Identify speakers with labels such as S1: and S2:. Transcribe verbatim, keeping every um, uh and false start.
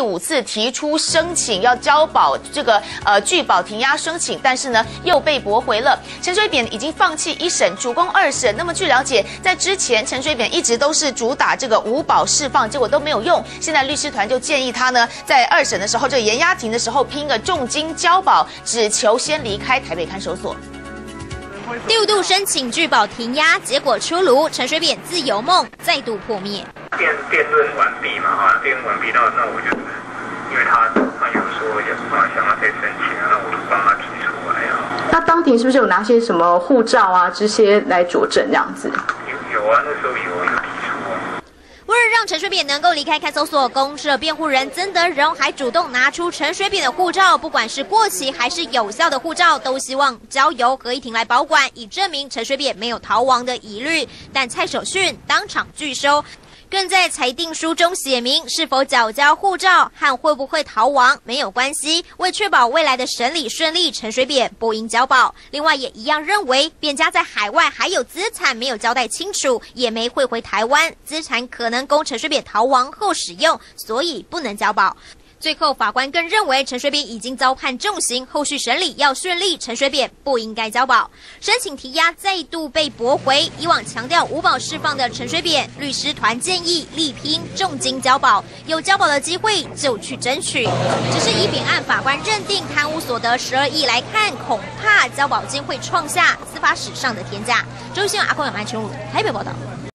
S1: 五次提出申请要交保这个呃拒保停押申请，但是呢又被驳回了。陈水扁已经放弃一审，主攻二审。那么据了解，在之前陈水扁一直都是主打这个无保释放，结果都没有用。现在律师团就建议他呢，在二审的时候，这个延押庭的时候拼个重金交保，只求先离开台北看守所。
S2: 第五度申请拒保停押，结果出炉，陈水扁自由梦再度破灭。
S3: 辩辩论完毕嘛，哈，辩论完毕，那那我就因为他他有说也啊想要再申请啊，那我就帮他提出来啊。
S4: 那当庭是不是有拿些什么护照啊这些来佐证这样子？
S3: 有有啊，那时候有有提出啊。
S2: 为了让陈水扁能够离开看守所，公社辩护人曾德荣还主动拿出陈水扁的护照，不管是过期还是有效的护照，都希望交由合议庭来保管，以证明陈水扁没有逃亡的疑虑。但蔡守训当场拒收，更在裁定书中写明，是否缴交护照和会不会逃亡没有关系。为确保未来的审理顺利，陈水扁不应交保。另外，也一样认为，扁家在海外还有资产没有交代清楚，也没汇回台湾，资产可能供陈水扁逃亡后使用，所以不能交保。最后，法官更认为陈水扁已经遭判重刑，后续审理要顺利，陈水扁不应该交保。申请提押再度被驳回。以往强调无保释放的陈水扁，律师团建议力拼重金交保，有交保的机会就去争取。只是以扁案法官认定贪污所得十二亿来看，恐怕交保金会创下司法史上的天价。周新闻阿公有麦全武台北报道。